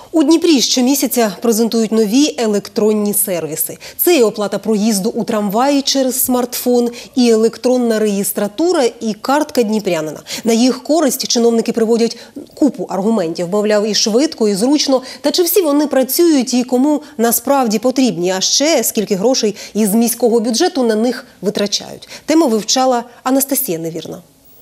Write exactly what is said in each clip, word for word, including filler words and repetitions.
У Дніпрі щомісяця презентують нові електронні сервіси. Це і оплата проїзду у трамваї через смартфон, і електронна реєстратура, і картка дніпрянина. На їх користь чиновники приводять купу аргументів. Мовляв, і швидко, і зручно. Та чи всі вони працюють і кому насправді потрібні? А ще скільки грошей із міського бюджету на них витрачають? Тему вивчала Анастасія Невірна.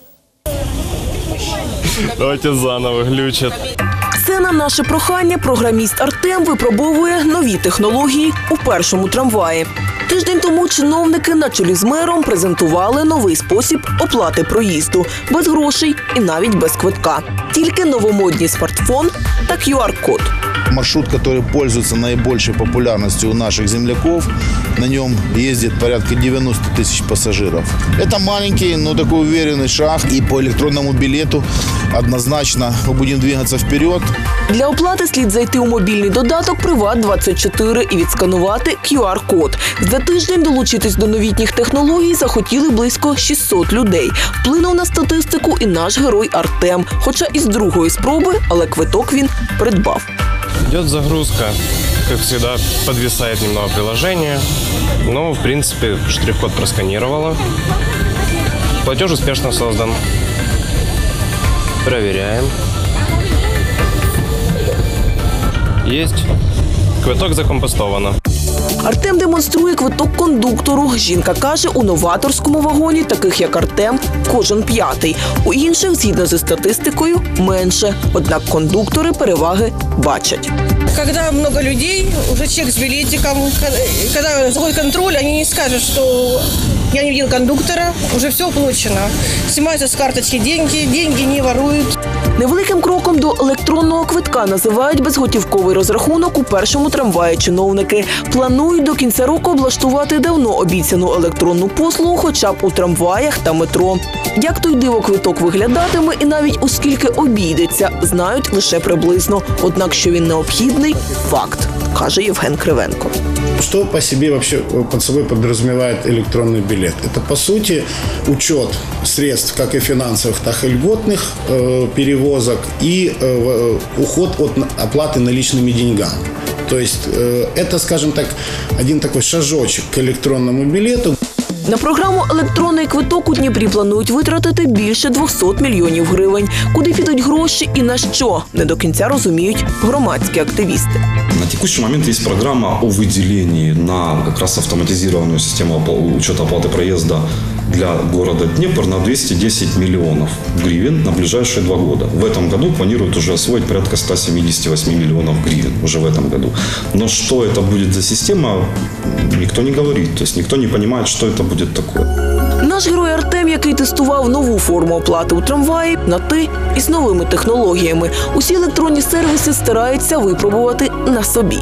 Давайте заново, глючать. Це на наше прохання програміст Артем випробовує нові технології у першому трамваї. Тиждень тому чиновники на чолі з мером презентували новий спосіб оплати проїзду. Без грошей і навіть без квитка. Тільки новомодний смартфон та ку ар-код. Маршрут, который пользуется наибольшей популярностью у наших земляков, на нем ездит порядка девяносто тысяч пассажиров. Это маленький, но такой уверенный шаг. И по электронному билету однозначно мы будем двигаться вперед. Для оплати слід зайти у мобільний додаток «Приват двадцять чотири» і відсканувати ку ар-код. За тиждень долучитись до новітніх технологій захотіли близько шістсот людей. Вплинув на статистику і наш герой Артем. Хоча із другої спроби, але квиток він придбав. Идет загрузка. Как всегда, подвисает немного приложение. Но, в принципе, штрих-код просканировала. Платеж успешно создан. Проверяем. Есть. Квиток закомпостовано. Артем демонструє квиток кондуктору. Жінка каже, у новаторському вагоні, таких як Артем, кожен п'ятий. У інших, згідно зі статистикою, менше. Однак кондуктори переваги бачать. Когда много людей, уже чек с билетиком, когда заходит контроль, они не скажут, что я не видел кондуктора, уже все оплачено. Снимаются с карточки деньги, деньги не воруют. Невеликим кроком до електронного квитка називають безготівковий розрахунок у першому трамваї чиновники. Планують до кінця року облаштувати давно обіцяну електронну послугу хоча б у трамваях та метро. Як той диво-квиток виглядатиме і навіть у скільки обійдеться, знають лише приблизно. Однак, що він необхідний – факт, каже Євген Кривенко. Что по себе вообще под собой подразумевает электронный билет? Это, по сути, учет средств как и финансовых, так и льготных э, перевозок и э, уход от оплаты наличными деньгами. То есть э, это, скажем так, один такой шажочек к электронному билету. На програму «Електронний квиток» у Дніпрі планують витратити більше двохсот мільйонів гривень. Куди підуть гроші і на що – не до кінця розуміють громадські активісти. На текущий момент есть программа о выделении на как раз автоматизированную систему учета оплаты проезда для города Днепр на двести десять миллионов гривен на ближайшие два года. В этом году планируют уже освоить порядка ста семидесяти восьми миллионов гривен уже в этом году. Но что это будет за система, никто не говорит. То есть никто не понимает, что это будет такое. Наш герой Артем, який тестував нову форму оплати у трамваї, на «ти» із новими технологіями. Усі електронні сервіси стараються випробувати на собі.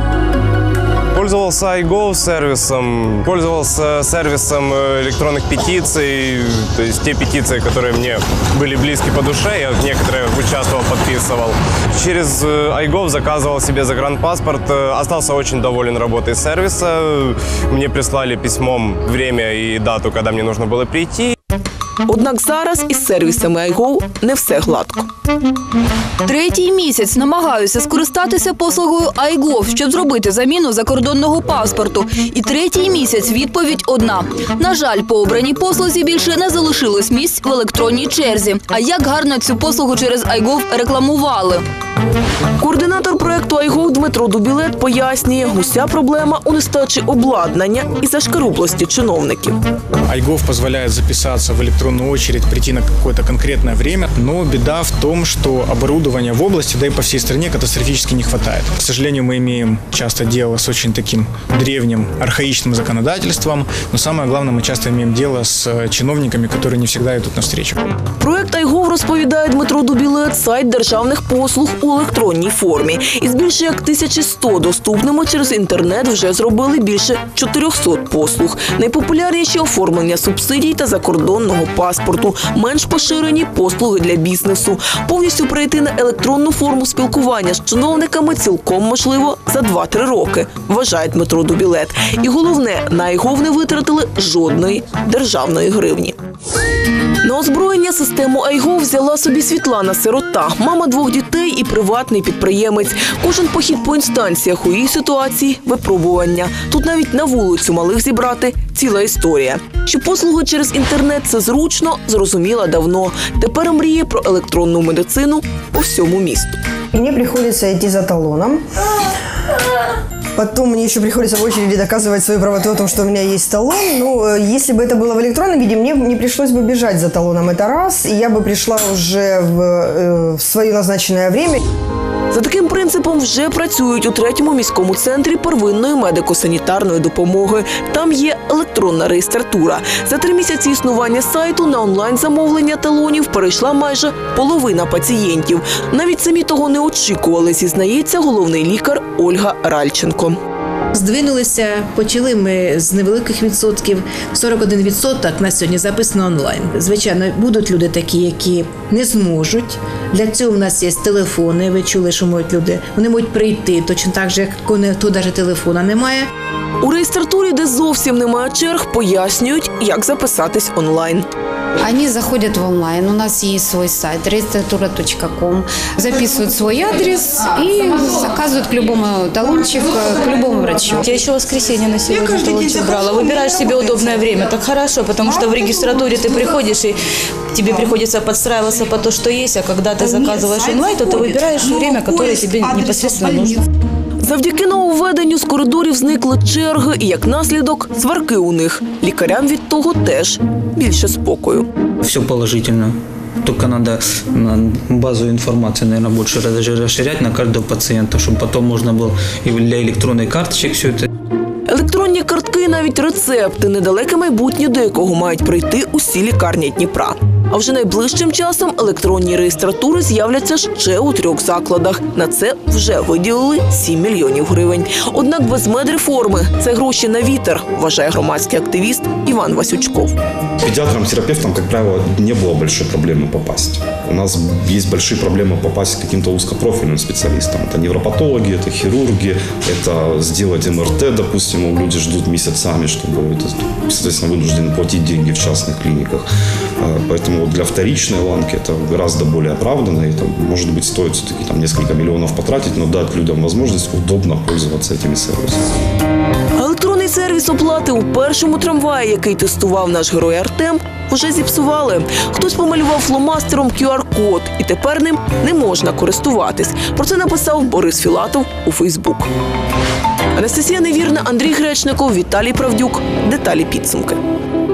Пользовался ай гов сервисом, пользовался сервисом электронных петиций, то есть те петиции, которые мне были близки по душе, я в некоторые участвовал, подписывал. Через ай гов заказывал себе загранпаспорт, остался очень доволен работой сервиса. Мне прислали письмом время и дату, когда мне нужно было прийти. Однак зараз із сервісами ай гов не все гладко. Третій місяць намагаюся скористатися послугою ай гов, щоб зробити заміну закордонного паспорту. І третій місяць відповідь одна. На жаль, по обраній послузі більше не залишилось місць в електронній черзі. А як гарно цю послугу через ай гов рекламували. Координатор проєкту ай гов Дмитро Дубілет пояснює, уся проблема у нестачі обладнання і зашкарублості чиновників. ай гов позволяет записаться в электронную очередь, прийти на какое-то конкретное время, но беда в том, что оборудования в области, да и по всей стране катастрофически не хватает. К сожалению, мы имеем часто дело с очень таким древним, архаичным законодательством, но самое главное, мы часто имеем дело с чиновниками, которые не всегда идут навстречу. Проєкт ай гов, розповідає Дмитро Дубілет, сайт державних послуг у електронній формі. Із більше як тисячі сто доступними через інтернет вже зробили більше чотирьохсот послуг. Найпопулярніші – оформлення субсидій та закордонного паспорту, менш поширені – послуги для бізнесу. Повністю перейти на електронну форму спілкування з чиновниками цілком можливо за два-три роки, вважає Дмитро Дубілет. І головне, на ай гов не витратили жодної державної гривні. На озброєння систему Айго взяла собі Світлана Сирота, мама двох дітей і приватний підприємець. Кожен похід по інстанціях у її ситуації – випробування. Тут навіть на вулицю малих зібрати – ціла історія. Що послуги через інтернет – це зручно, зрозуміла давно. Тепер мріє про електронну медицину по всьому місту. Мне приходится идти за талоном. Потом мне еще приходится в очереди доказывать свою правоту о том, что у меня есть талон. Ну, если бы это было в электронном виде, мне не пришлось бы бежать за талоном, это раз. И я бы пришла уже в, э, в свое назначенное время. За таким принципом вже працюють у третьому міському центрі первинної медико-санітарної допомоги. Там є електронна реєстратура. За три місяці існування сайту на онлайн-замовлення талонів перейшла майже половина пацієнтів. Навіть самі того не очікували, зізнається головний лікар Ольга Ральченко. Здвинулися, почали ми з невеликих відсотків. сорок один відсоток на сьогодні записано онлайн. Звичайно, будуть люди такі, які не зможуть. Для цього в нас є телефони, ви чули, що можуть люди. Вони можуть прийти, точно так же, як коли хто навіть телефона немає. У реєстратурі, де зовсім немає черг, пояснюють, як записатись онлайн. Они заходят в онлайн, у нас есть свой сайт регистратура точка ком, записывают свой адрес и заказывают к любому талончик, к любому врачу. Я еще в воскресенье на сегодня талончик брала. Выбираешь себе удобное время, так хорошо, потому что в регистратуре ты приходишь и тебе приходится подстраиваться по то, что есть, а когда ты заказываешь онлайн, то ты выбираешь время, которое тебе непосредственно нужно. Завдяки нововведенню з коридорів зникли черги і, як наслідок, сварки у них. Лікарям від того теж більше спокою. Все положительно. Только надо базу информации, наверное, больше расширять на каждого пациента, чтобы потом можно было и для электронной карточек все это. Електронні картки, навіть рецепти, недалеке майбутнє, до якого мають прийти усі лікарні Дніпра. А вже найближчим часом електронні реєстратури з'являться ще у трьох закладах. На це вже виділили сім мільйонів гривень. Однак без медреформи – це гроші на вітер, вважає громадський активіст Іван Васючков. Педиатрам, терапевтам, как правило, не было большой проблемы попасть. У нас есть большие проблемы попасть к каким-то узкопрофильным специалистам. Это невропатологи, это хирурги, это сделать эм эр тэ, допустим, люди ждут месяцами, чтобы, это, соответственно, вынуждены платить деньги в частных клиниках. Поэтому для вторичной ланки это гораздо более оправданно. И это, может быть, стоит все-таки там несколько миллионов потратить, но дать людям возможность удобно пользоваться этими сервисами. Електронний сервіс оплати у першому трамваї, який тестував наш герой Артем, вже зіпсували. Хтось помалював фломастером кю ар код, і тепер ним не можна користуватись. Про це написав Борис Філатов у Фейсбук. Анастасія Невірна, Андрій Гречников, Віталій Правдюк. Деталі підсумки.